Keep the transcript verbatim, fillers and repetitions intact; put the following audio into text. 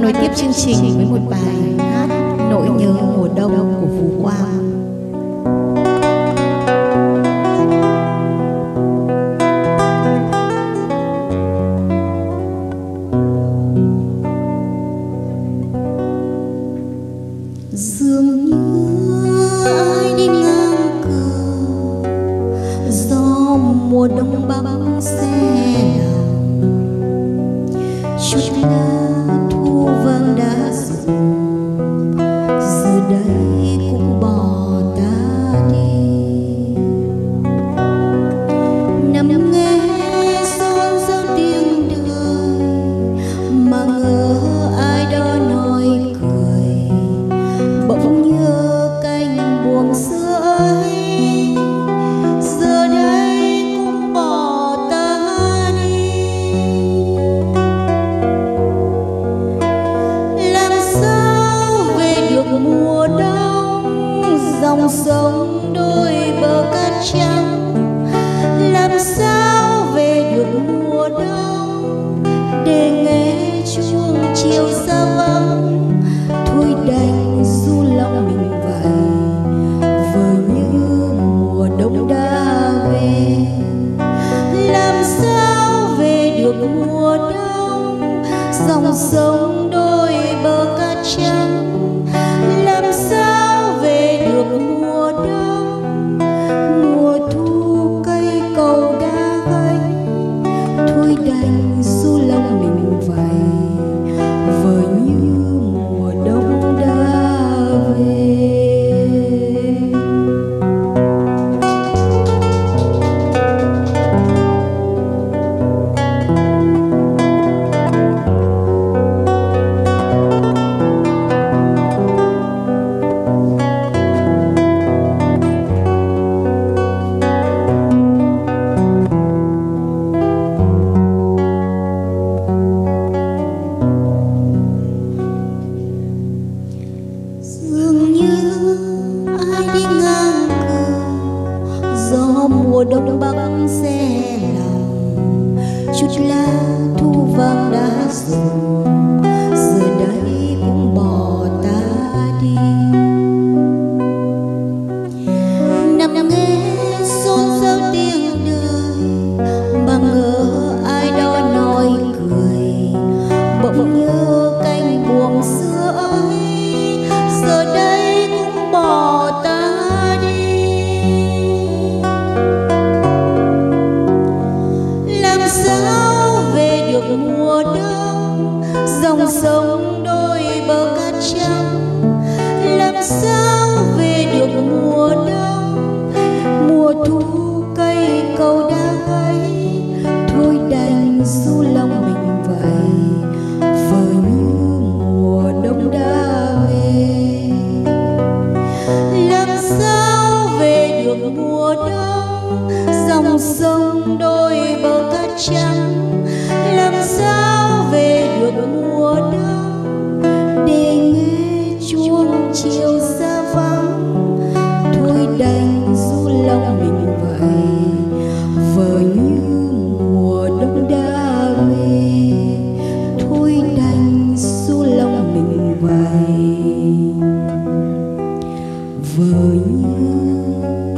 nối tiếp chương trình với một bài hát Nỗi nhớ mùa đông của Phú Quang. Dường như ai đi ngang cửa gió mùa đông băng xe lòng, chút lá thu vàng đã rụng giờ đây cũng bỏ ta đi. Nằm nghe xôn xao tiếng đời mà ngỡ ai đó nói cười, bỗng nhớ cánh buông xưa ấy giờ đây cũng bỏ ta đi. Làm sao về được mùa đông dòng sông đôi bờ cát trắng, làm sao về được mùa đông để nghe chuông chiều xa vắng. Thôi đành du lòng mình vậy vờ như mùa đông đã về. Làm sao về được mùa đông dòng sông đôi bờ cát trắng, làm sao về được mùa đông mùa thu cây cầu đã gánh. Thôi đành du lòng mình vậy vờ như mùa đông đã về. Dường như ai đi ngang cửa gió mùa đông băng xe lòng, chút lá thu vàng đã rụng giờ đây cũng bỏ ta đi. Nằm nghe xôn xao tiếng đời mà ngỡ ai đó nói cười, bỗng nhớ cánh buông xưa ấy giờ đây cũng bỏ ta đi. Làm sao về được mùa đông dòng sông đôi bờ cát trắng, làm sao về được mùa đông mùa thu cây cầu đã gãy. Thôi đành du lòng mình vậy vờ như mùa đông đã về. Làm sao về được mùa đông dòng sông đôi bờ cát trắng, làm sao về được mùa đông để nghe chuông chiều xa vắng. Thôi đành du lòng mình vậy vờ như mùa đông đã về. Thôi đành du lòng mình vậy vờ như